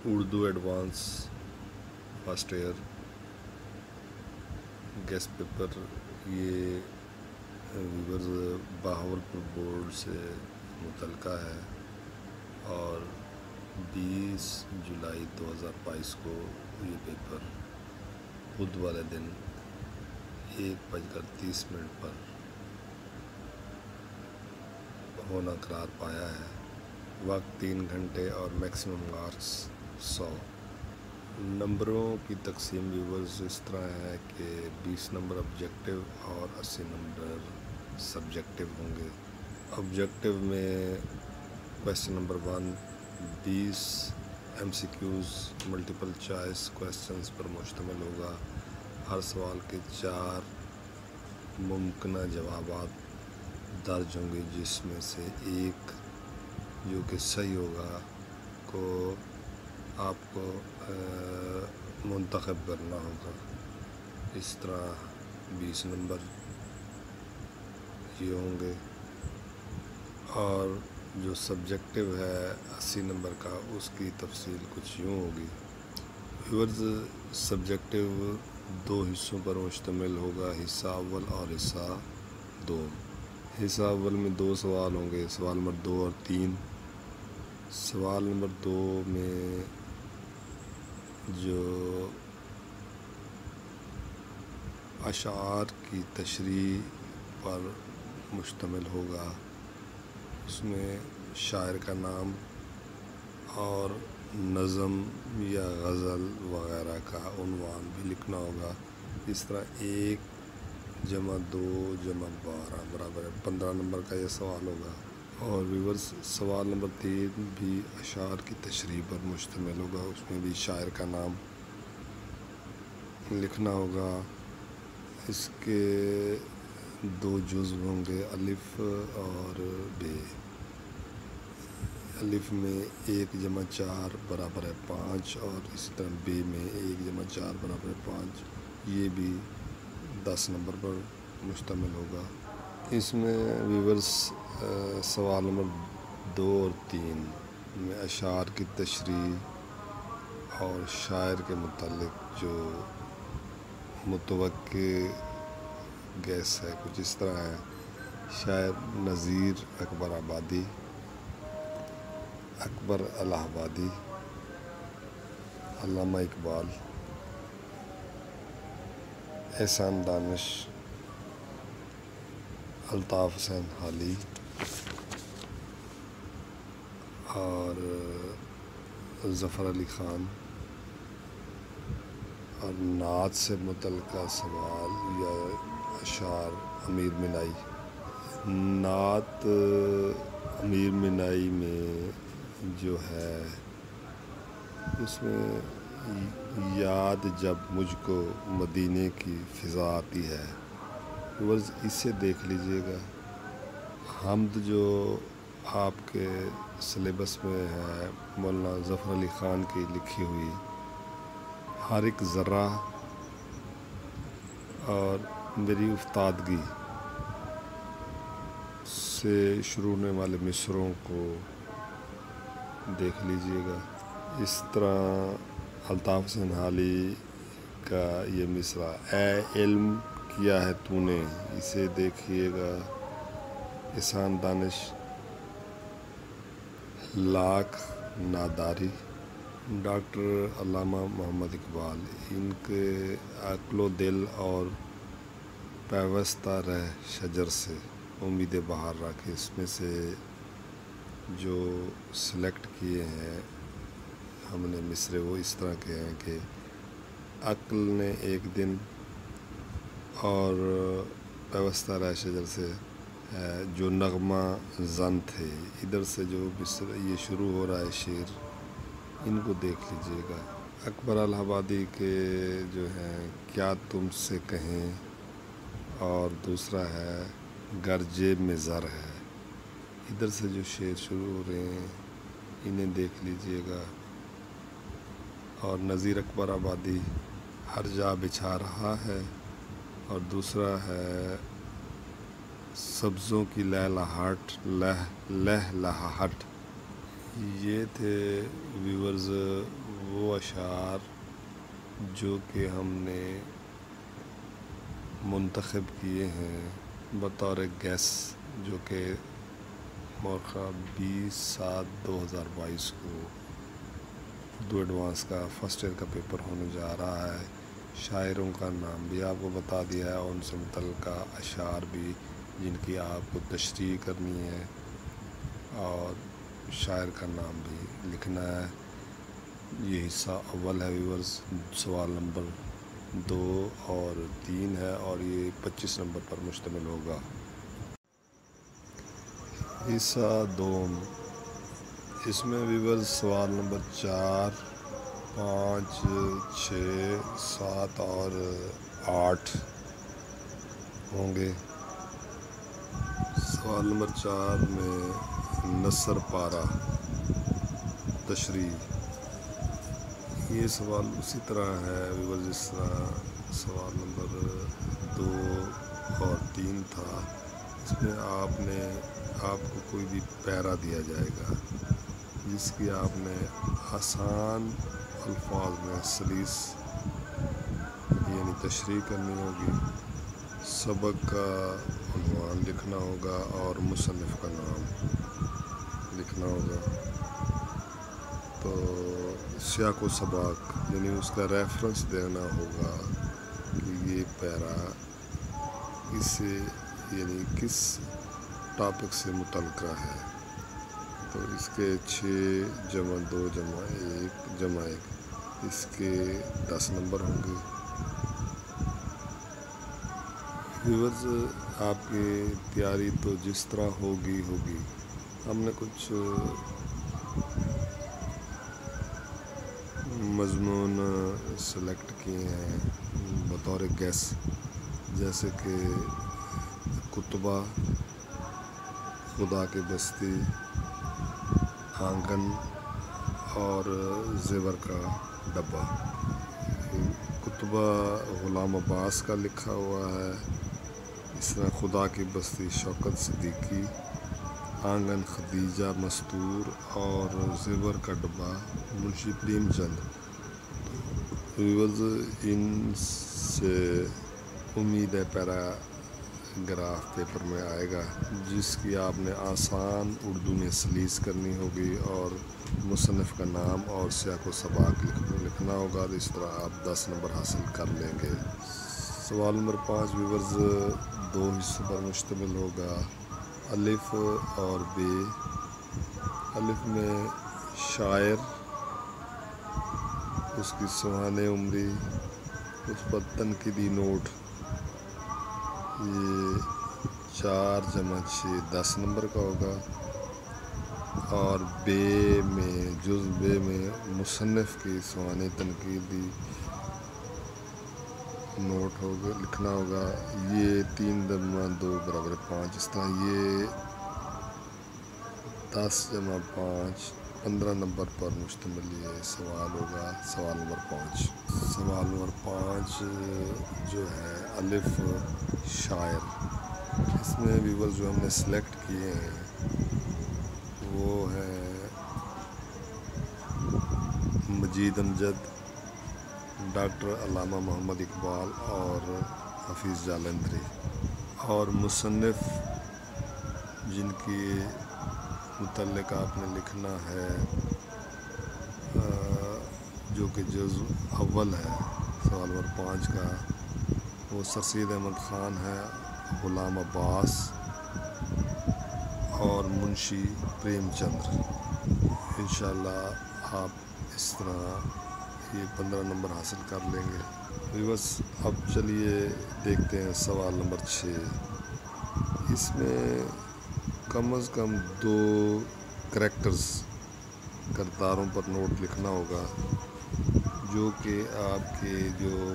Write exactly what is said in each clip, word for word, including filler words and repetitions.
Urdu advance first year guess paper یہ viewers Bahawalpur board سے متعلقہ ہے اور بیس جولائی دو ہزار بائیس کو یہ پیپر بدھ والے دن ایک بج کر تیس منٹ پر ہونا قرار پایا ہے۔ وقت تین گھنٹے اور میکسیمم مارکس سو۔ نمبروں کی تقسیم ویورز اس طرح ہے کہ بیس نمبر آبجیکٹیو اور اسی نمبر سبجیکٹیو ہوں گے۔ آبجیکٹیو میں کویسچن نمبر ون بیس M C Qs multiple choice questions پر مشتمل ہوگا۔ ہر سوال کے چار ممکنہ جوابات درج ہوں گے، جس میں سے ایک جو کہ صحیح ہوگا کو آپ کو منتخب کرنا ہوگا۔ اس طرح بیس نمبر یہ ہوں گے، اور جو سبجیکٹیو ہے اسی نمبر کا، اس کی تفصیل کچھ یوں ہوگی۔ ویورز سبجیکٹیو دو حصوں پر مشتمل ہوگا، حصہ اول اور حصہ دوم۔ حصہ اول میں دو سوال ہوں گے، سوال نمبر دو اور تین۔ سوال نمبر دو میں جو اشعار کی تشریح پر مشتمل ہوگا، اس میں شاعر کا نام اور نظم یا غزل وغیرہ کا عنوان بھی لکھنا ہوگا۔ اس طرح ایک جمع دو جمع بارہ برابر ہے پندرہ نمبر کا یہ سوال ہوگا۔ اور ویورز سوال نمبر تین بھی اشعار کی تشریح پر مشتمل ہوگا، اس میں بھی شاعر کا نام لکھنا ہوگا۔ اس کے دو جزو ہوں گے، الف اور بے۔ الف میں ایک جمع چار برابر ہے پانچ، اور اسی طرح بے میں ایک جمع چار برابر ہے پانچ، یہ بھی دس نمبر پر مشتمل ہوگا۔ اس میں ویورز سوال نمبر دو اور تین میں اشعار کی تشریح اور شاعر کے متعلق جو متوقع گیس ہے کچھ اس طرح ہے: شاعر نظیر اکبر آبادی، اکبر الہ آبادی، علامہ اقبال، احسان دانش، الطاف حسین حالی، اور ظفر علی خان۔ اور نعت سے متعلقہ سوال یا اشعار امیر مینائی۔ نعت امیر مینائی میں جو ہے اس میں یاد جب مجھ کو مدینے کی فضا آتی ہے، ورز اسے دیکھ لیجئے گا۔ حمد جو آپ کے سلیبس میں ہے مولانا ظفر علی خان کی لکھی ہوئی، ہر ایک ذرہ اور میری افتادگی سے شروع ہونے والے مصرعوں کو دیکھ لیجئے گا۔ اس طرح الطاف حسین حالی کا یہ مصرع اے علم کیا ہے تو نے، اسے دیکھیے گا۔ احسان دانش لاکھ ناداری۔ ڈاکٹر علامہ محمد اقبال، ان کے عقل و دل اور پیوستہ رہ شجر سے امید بہار رکھ، اس میں سے جو سلیکٹ کیے ہیں ہم نے مصرعے وہ اس طرح کے ہیں کہ عقل نے ایک دن، اور پیوستہ رہ شجر سے جو نغمہ زن تھے، ادھر سے جو مصرع یہ شروع ہو رہا ہے شعر، ان کو دیکھ لیجئے گا۔ اکبر الہ آبادی کے جو ہیں کیا تم سے کہیں، اور دوسرا ہے گر جیب میں زر ہے، ادھر سے جو شعر شروع ہو رہے ہیں انہیں دیکھ لیجئے گا۔ اور نظیر اکبر آبادی ہر جا بچھا رہا ہے، اور دوسرا ہے سبزوں کی لہلہاہٹ لہ لہلہاہٹ۔ یہ تھے ویورز وہ اشعار جو کہ ہم نے منتخب کیے ہیں بطور گیس، جو کہ مورخہ بیس سات دو ہزار بائیس کو اردو ایڈوانس کا فرسٹ ایئر کا پیپر ہونے جا رہا ہے۔ شاعروں کا نام بھی آپ کو بتا دیا ہے اور ان سے متعلقہ اشعار بھی جن کی آپ کو تشریح کرنی ہے، اور شاعر کا نام بھی لکھنا ہے۔ یہ حصہ اول ہے ویورز، سوال نمبر دو اور تین ہے، اور یہ پچیس نمبر پر مشتمل ہوگا۔ حصہ دوم، اس میں ویورز سوال نمبر چار، پانچ، چھ، سات اور آٹھ ہوں گے۔ سوال نمبر چار میں نثر پارہ تشریح، یہ سوال اسی طرح ہے ویورز جس طرح سوال نمبر دو اور تین تھا۔ اس میں آپ نے آپ کو کوئی بھی پیرا دیا جائے گا جس کی آپ نے آسان الفاظ میں سلیس یعنی تشریح کرنی ہوگی۔ سبق کا عنوان لکھنا ہوگا اور مصنف کا نام لکھنا ہوگا۔ تو سیاق و سباق یعنی اس کا ریفرنس دینا ہوگا کہ یہ پیرا اس سے یعنی کس ٹاپک سے متعلقہ ہے۔ تو اس کے چھ جمع دو جمع ایک جمع ایک اس کے دس نمبر ہوں گے۔ ویورز آپ کی تیاری تو جس طرح ہوگی ہوگی ہم نے کچھ مضمون سلیکٹ کیے ہیں بطور گیس، جیسے کہ کتبہ، خدا کی بستی، آنگن اور زیور کا ڈبہ۔ کتبہ غلام عباس کا لکھا ہوا ہے، اس طرح خدا کی بستی شوکت صدیقی، آنگن خدیجہ مستور اور زیور کا ڈبہ منشی پریم چند۔ ویورز ان سے امید ہے پیراگراف پیپر میں آئے گا جس کی آپ نے آسان اردو میں سلیس کرنی ہوگی اور مصنف کا نام اور سیاق و سباق لکھنا ہوگا۔ اس طرح آپ دس نمبر حاصل کر لیں گے۔ سوال نمبر پانچ ویورز دو حصوں پر مشتمل ہوگا، الف اور بے۔ الف میں شاعر، اس کی سوانح عمری، اس پر تنقیدی نوٹ، یہ چار جمع چھ دس نمبر کا ہوگا۔ اور بے میں جز بے میں مصنف کی سوانح تنقیدی نوٹ ہوگا لکھنا ہوگا، یہ تین جمع دو برابر پانچ۔ اس طرح یہ دس جمع پانچ پندرہ نمبر پر مشتمل یہ سوال ہوگا۔ سوال نمبر پانچ سوال نمبر پانچ جو ہے الف شاعر، اس میں ویورز جو ہم نے سلیکٹ کیے ہیں وہ ہیں مجید امجد، ڈاکٹر علامہ محمد اقبال اور حفیظ جالندھری، اور مصنف جن کی متعلق آپ نے لکھنا ہے جو کہ جزء اول ہے سوال نمبر پانچ کا، وہ سر سید احمد خان ہے، غلام عباس اور منشی پریم چندر۔ انشاءاللہ آپ اس طرح یہ پندرہ نمبر حاصل کر لیں گے۔ ویورز اب چلیے دیکھتے ہیں سوال نمبر چھ۔ اس میں کم از کم دو کریکٹرز کرداروں پر نوٹ لکھنا ہوگا جو کہ آپ کے جو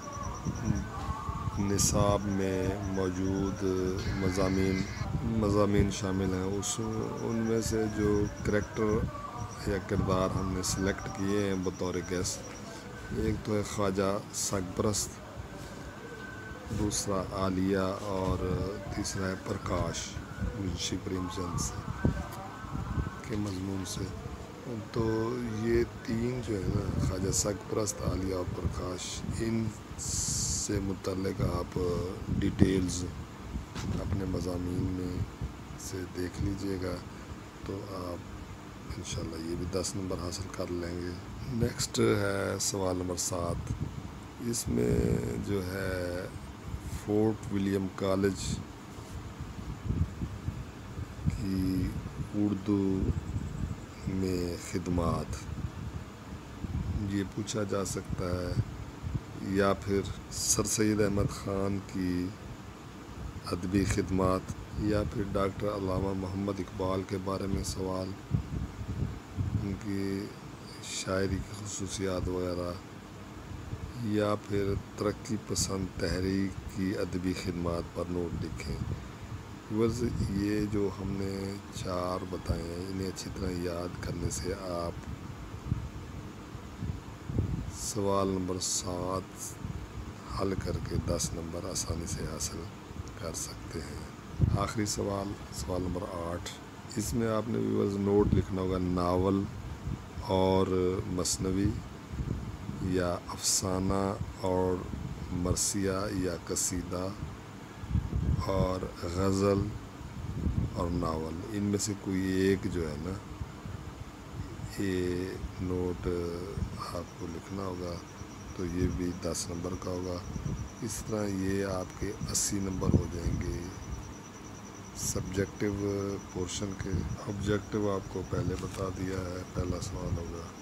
نصاب میں موجود مضامین مضامین شامل ہیں اس ان میں سے جو کریکٹر یا کردار ہم نے سلیکٹ کیے ہیں بطور گیس، ایک تو ہے خواجہ سرپرست، دوسرا عالیہ اور تیسرا ہے پرکاش منشی پریم چند سے کے مضمون سے۔ تو یہ تین جو ہے نا خواجہ سرپرست عالیہ اور پرکاش، ان سے متعلق آپ ڈیٹیلز اپنے مضامین میں سے دیکھ لیجئے گا تو آپ انشاءاللہ یہ بھی دس نمبر حاصل کر لیں گے۔ نیکسٹ ہے سوال نمبر سات، اس میں جو ہے فورٹ ولیم کالج کی اردو میں خدمات یہ پوچھا جا سکتا ہے، یا پھر سر سید احمد خان کی ادبی خدمات، یا پھر ڈاکٹر علامہ محمد اقبال کے بارے میں سوال، ان کی شاعری کی خصوصیات وغیرہ، یا پھر ترقی پسند تحریک کی ادبی خدمات پر نوٹ لکھیں۔ ورز یہ جو ہم نے چار بتائے ہیں انہیں اچھی طرح یاد کرنے سے آپ سوال نمبر سات حل کر کے دس نمبر آسانی سے حاصل کر سکتے ہیں۔ آخری سوال، سوال نمبر آٹھ، اس میں آپ نے ویورز نوٹ لکھنا ہوگا ناول اور مثنوی، یا افسانہ اور مرثیہ یا قصیدہ، اور غزل اور ناول، ان میں سے کوئی ایک جو ہے نا یہ نوٹ آپ کو لکھنا ہوگا، تو یہ بھی دس نمبر کا ہوگا۔ اس طرح یہ آپ کے اسی نمبر ہو جائیں گے سبجیکٹو پورشن کے۔ آبجیکٹو آپ کو پہلے بتا دیا ہے، پہلا سوال ہوگا